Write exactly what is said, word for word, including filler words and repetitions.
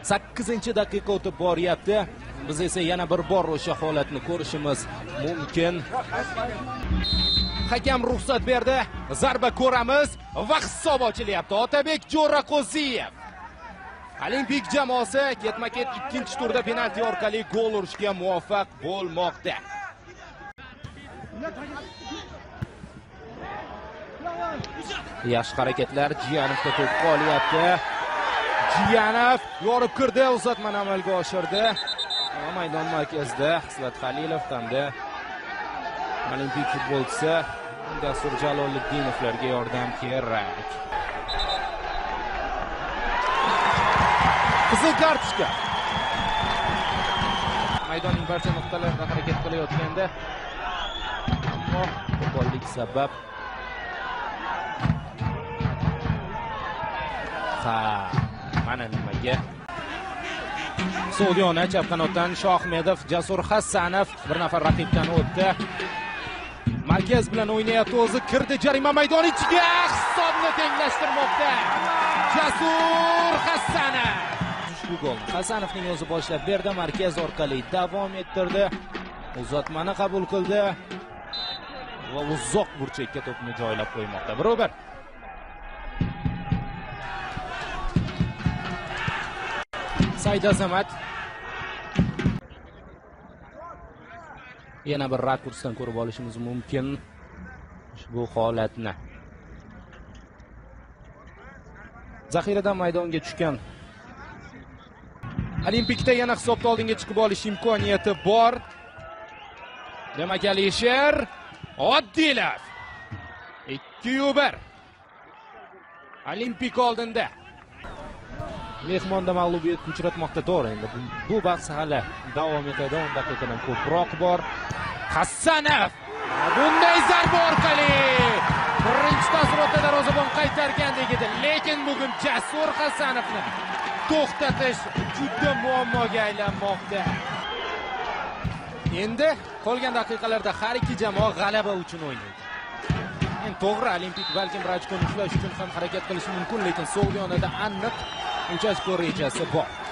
sakkizinchi daqiqa o'tib boryapti. Biz esa yana bir bor o'sha holatni ko'rishimiz mumkin. Hakam ruxsat berdi. Zarba ko'ramiz va hisob ochilyapti. Otabek Jo'raqo'ziyev Olimpik jamoasi ketma-ket ikkinchi turda penalti orqali gol urishga muvaffaq bo'lmoqda. Yaxshi harakatlar Jiyanovga to'p qolyapti. Jiyanov yorib kirdi, uzatmani amalga oshirdi. Maydon markazida Xislat Xalilov hamda Olimpik futbolchisi Dastur Jaloliddinovlarga yordam kerak. Qizil kartochka. Maydonning barcha nuqtalarida harakat qilayotganda ammo qo'pollik sabab ha, mana nimaga. So'diyona chap qanotdan Shohmedov, Jasur Hassanov bir nafar raqibdan o'tdi. Markaz bilan o'ynayapti, o'zi kirdi jarima maydoni ichiga, hisobni tenglashtirmoqda. Jasur Hassanov. Ushbu gol Hassanovning o'zi boshlab berdi, markaz orqali davom ettirdi. Uzatmani qabul qildi va uzoq burchakka to'pni joylab qo'ymoqda. Birobar Said Azamat yana bir rakursdan ko'rib olishimiz mumkin ushbu holatni. Zaxiradan maydonga tushgan Olimpikda yana hisobda oldinga chiqib olish imkoniyati bor. Demak, Alisher Oddilov ikki bir Olimpik oldinda. Mehmonda mag'lubiyatga uchratmoqda, to'g'ri. Endi bu bahs hali davom etadi. o'n daqiqadan ko'proq bor. Hassanov bunday zarba orqali birinchi taassurotda darvozabon qaytargandek edi, lekin bugun Jasur Hassanovni to'xtatish juda muammoga aylanmoqda. Endi qolgan daqiqalarda har ikki jamoa g'alaba uchun o'ynaydi. Endi to'g'ri, Olimpik balkim bir ochkoni ushlash uchun ham harakat qilishi mumkin, lekin So'g'diyonada aniq uch ochko rejasi bor.